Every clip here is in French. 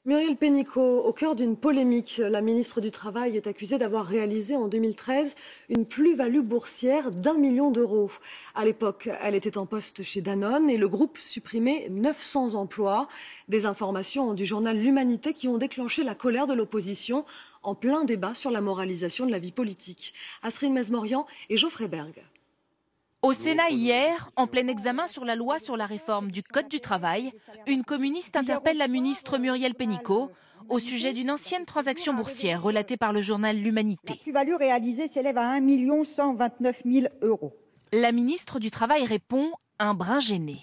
Muriel Pénicaud, au cœur d'une polémique, la ministre du Travail est accusée d'avoir réalisé en 2013 une plus-value boursière d'1 million d'euros. À l'époque, elle était en poste chez Danone et le groupe supprimait 900 emplois. Des informations du journal L'Humanité qui ont déclenché la colère de l'opposition en plein débat sur la moralisation de la vie politique. Astrid Mesmorian et Geoffrey Berg. Au Sénat hier, en plein examen sur la loi sur la réforme du Code du travail, une communiste interpelle la ministre Muriel Pénicaud au sujet d'une ancienne transaction boursière relatée par le journal L'Humanité. La plus-value réalisée s'élève à 1 129 000 €. La ministre du Travail répond un brin gêné.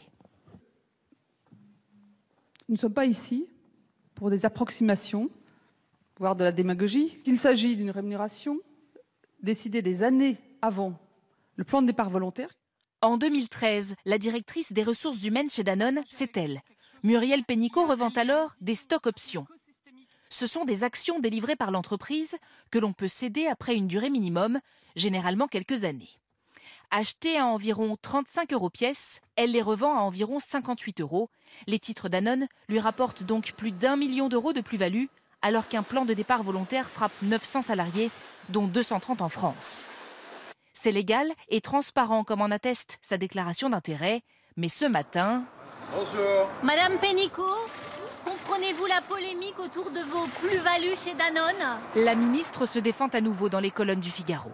Nous ne sommes pas ici pour des approximations, voire de la démagogie. Il s'agit d'une rémunération décidée des années avant le plan de départ volontaire. En 2013, la directrice des ressources humaines chez Danone, c'est elle. Muriel Pénicaud revend alors des stocks options. Ce sont des actions délivrées par l'entreprise que l'on peut céder après une durée minimum, généralement quelques années. Achetées à environ 35 € pièce, elle les revend à environ 58 €. Les titres Danone lui rapportent donc plus d'1 million d'euros de plus-value, alors qu'un plan de départ volontaire frappe 900 salariés, dont 230 en France. C'est légal et transparent comme en atteste sa déclaration d'intérêt. Mais ce matin... Bonjour. Madame Pénicaud, comprenez-vous la polémique autour de vos plus-values chez Danone? La ministre se défend à nouveau dans les colonnes du Figaro.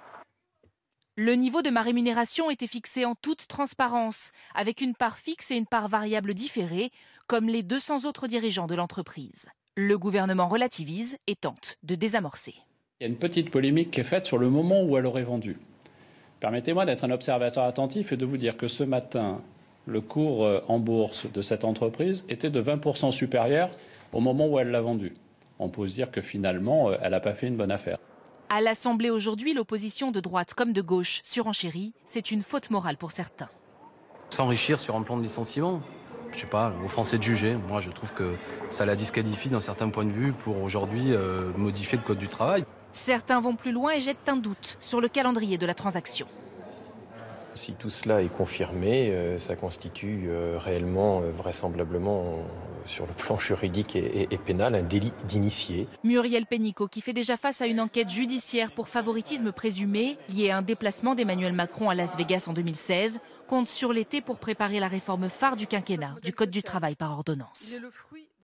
Le niveau de ma rémunération était fixé en toute transparence, avec une part fixe et une part variable différée, comme les 200 autres dirigeants de l'entreprise. Le gouvernement relativise et tente de désamorcer. Il y a une petite polémique qui est faite sur le moment où elle aurait vendu. Permettez-moi d'être un observateur attentif et de vous dire que ce matin, le cours en bourse de cette entreprise était de 20% supérieur au moment où elle l'a vendu. On peut se dire que finalement, elle n'a pas fait une bonne affaire. À l'Assemblée aujourd'hui, l'opposition de droite comme de gauche surenchérit. C'est une faute morale pour certains. S'enrichir sur un plan de licenciement, je sais pas, aux Français de juger. Moi, je trouve que ça la disqualifie d'un certain point de vue pour aujourd'hui modifier le Code du travail. Certains vont plus loin et jettent un doute sur le calendrier de la transaction. Si tout cela est confirmé, ça constitue réellement, vraisemblablement, sur le plan juridique et pénal, un délit d'initié. Muriel Pénicaud, qui fait déjà face à une enquête judiciaire pour favoritisme présumé lié à un déplacement d'Emmanuel Macron à Las Vegas en 2016, compte sur l'été pour préparer la réforme phare du quinquennat, du Code du travail par ordonnance.